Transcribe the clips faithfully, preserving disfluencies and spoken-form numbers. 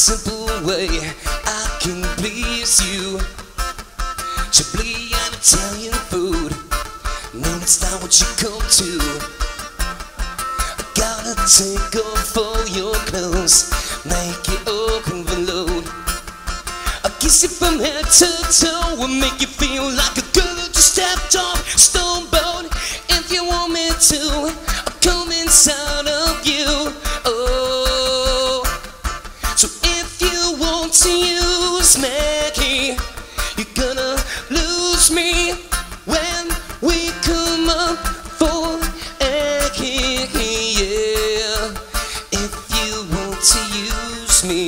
simple way I can please you. Chablis and Italian food, no, that's not what you come to. I gotta take off all your clothes, make it overload. I'll kiss you from head to toe and make you feel like a girl who just stepped off a stone boat. If you want me to, I'll come inside of you. Oh, so if you want to use me, you're gonna lose me when we come up for a kick, yeah. If you want to use me,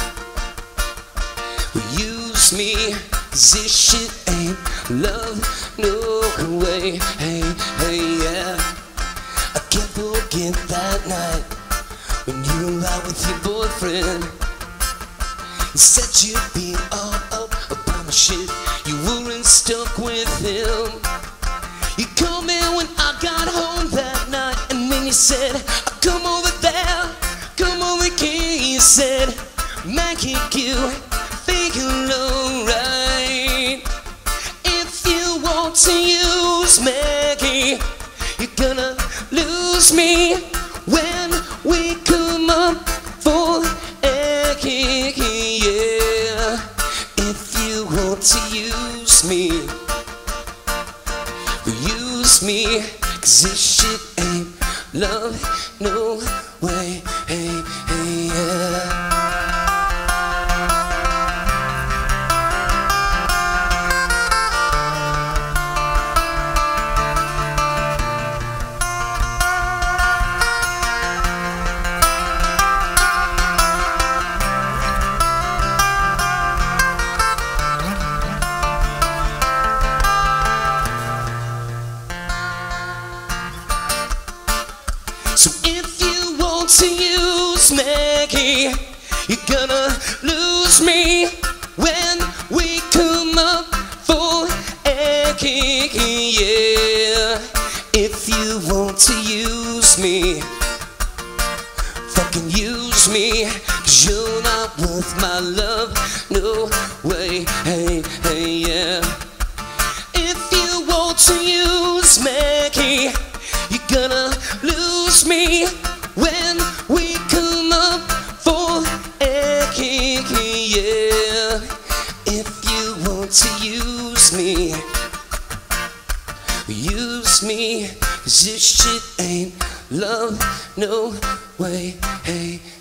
use me, 'cause this shit ain't love, no way, hey, hey, yeah. I can't forget that night when you were out with your boyfriend. He said you'd be all up about my shit, you weren't stuck with him. You called me when I got home that night, and then you said, I'll come over there, come over here. You said, man, can't you feel alright? If you want to use me, you're gonna lose me when we come up for a kick, yeah. If you want to use me, use me, 'cause this shit ain't love, no way, hey, hey, yeah. So if you want to use me, you're gonna lose me when we come up for a kick, yeah. If you want to use me, fucking use me, 'cause you're not worth my love, no way, hey, hey, yeah. If you want to use me, you're gonna lose me when we come up for a kick, yeah. If you want to use me, use me, 'cause this shit ain't love, no way, hey.